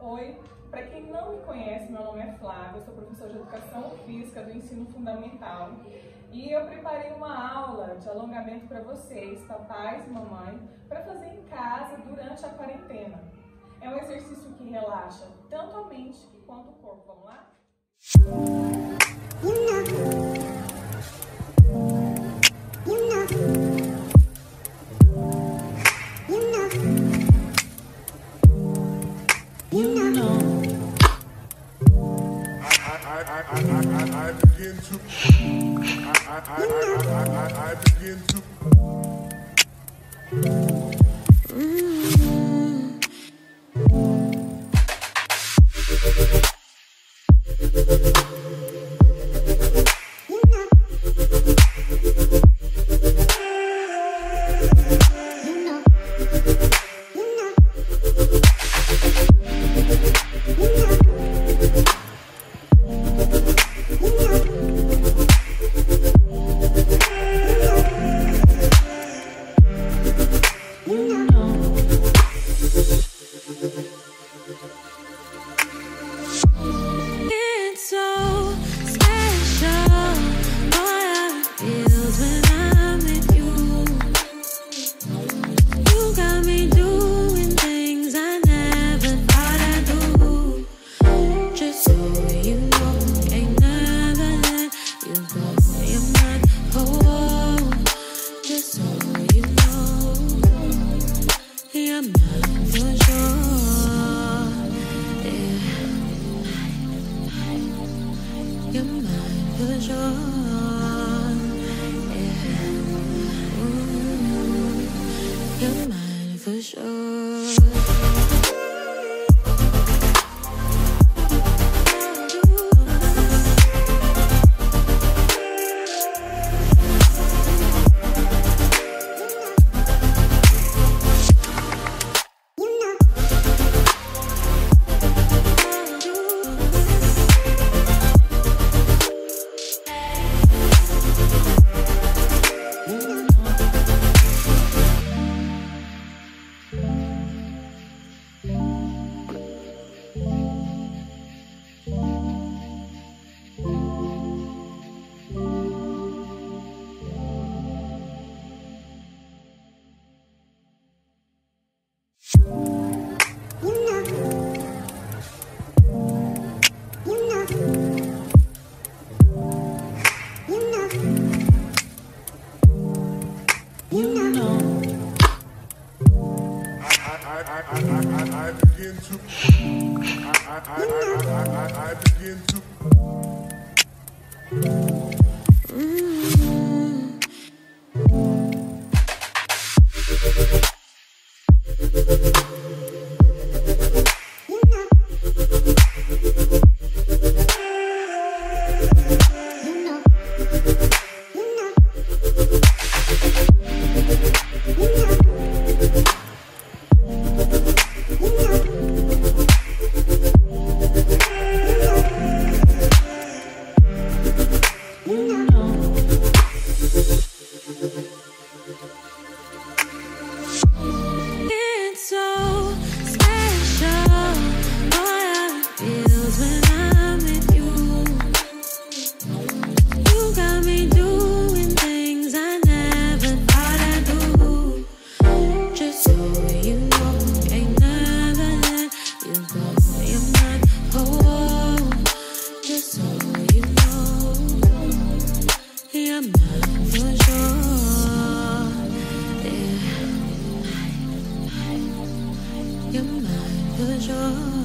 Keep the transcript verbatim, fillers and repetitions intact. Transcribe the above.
Oi, para quem não me conhece, meu nome é Flávia, eu sou professora de Educação Física do Ensino Fundamental e eu preparei uma aula de alongamento para vocês, papais e mamãe, para fazer em casa durante a quarentena. É um exercício que relaxa tanto a mente quanto o corpo. Vamos lá? You know, I, I, I, I, I, I begin to, I, I, I, I, I, I begin to. Mm. You're mine for sure.